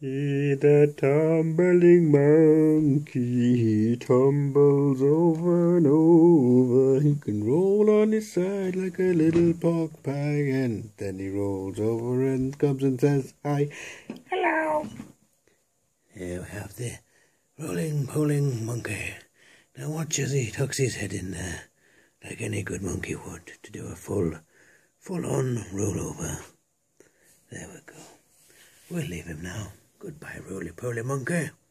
He's a tumbling monkey, he tumbles over and over. He can roll on his side like a little pork pie, and then he rolls over and comes and says hi. Hello. Here we have the rolling monkey. Now watch as he tucks his head in there, like any good monkey would, to do a full-on rollover. There we go. We'll leave him now. Goodbye, roly-poly monkey.